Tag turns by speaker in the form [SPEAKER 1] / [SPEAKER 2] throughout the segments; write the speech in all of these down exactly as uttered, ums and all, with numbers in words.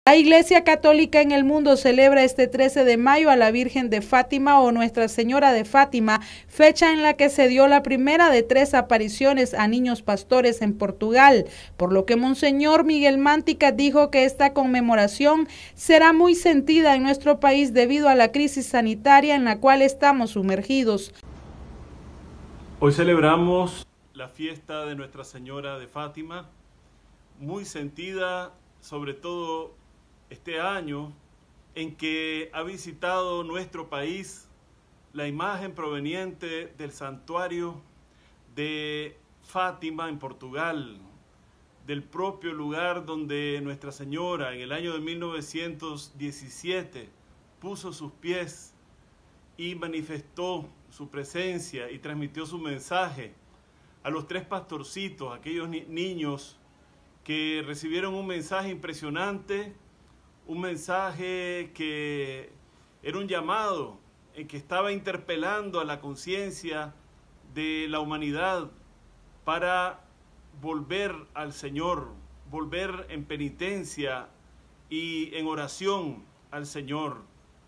[SPEAKER 1] La Iglesia Católica en el mundo celebra este trece de mayo a la Virgen de Fátima o Nuestra Señora de Fátima, fecha en la que se dio la primera de tres apariciones a niños pastores en Portugal, por lo que Monseñor Miguel Mántica dijo que esta conmemoración será muy sentida en nuestro país debido a la crisis sanitaria en la cual estamos sumergidos.
[SPEAKER 2] Hoy celebramos la fiesta de Nuestra Señora de Fátima, muy sentida sobre todo este año en que ha visitado nuestro país la imagen proveniente del santuario de Fátima en Portugal, del propio lugar donde Nuestra Señora en el año de mil novecientos diecisiete puso sus pies y manifestó su presencia y transmitió su mensaje a los tres pastorcitos, aquellos ni niños que recibieron un mensaje impresionante, un mensaje que era un llamado, en que estaba interpelando a la conciencia de la humanidad para volver al Señor, volver en penitencia y en oración al Señor.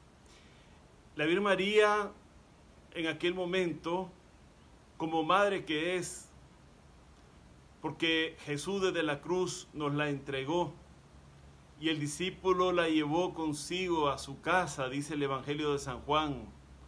[SPEAKER 2] La Virgen María, en aquel momento, como madre que es, porque Jesús desde la cruz nos la entregó y el discípulo la llevó consigo a su casa, dice el Evangelio de San Juan.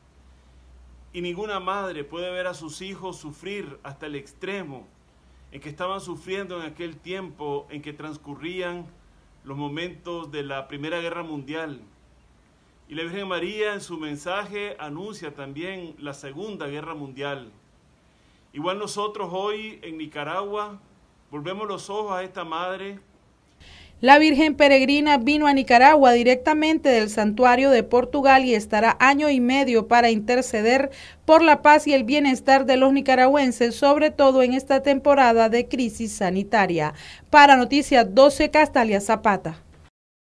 [SPEAKER 2] Y ninguna madre puede ver a sus hijos sufrir hasta el extremo en que estaban sufriendo en aquel tiempo en que transcurrían los momentos de la Primera Guerra Mundial. Y la Virgen María en su mensaje anuncia también la Segunda Guerra Mundial. Igual nosotros hoy en Nicaragua volvemos los ojos a esta madre.
[SPEAKER 1] La Virgen Peregrina vino a Nicaragua directamente del santuario de Portugal y estará año y medio para interceder por la paz y el bienestar de los nicaragüenses, sobre todo en esta temporada de crisis sanitaria. Para Noticias doce, Castalia Zapata.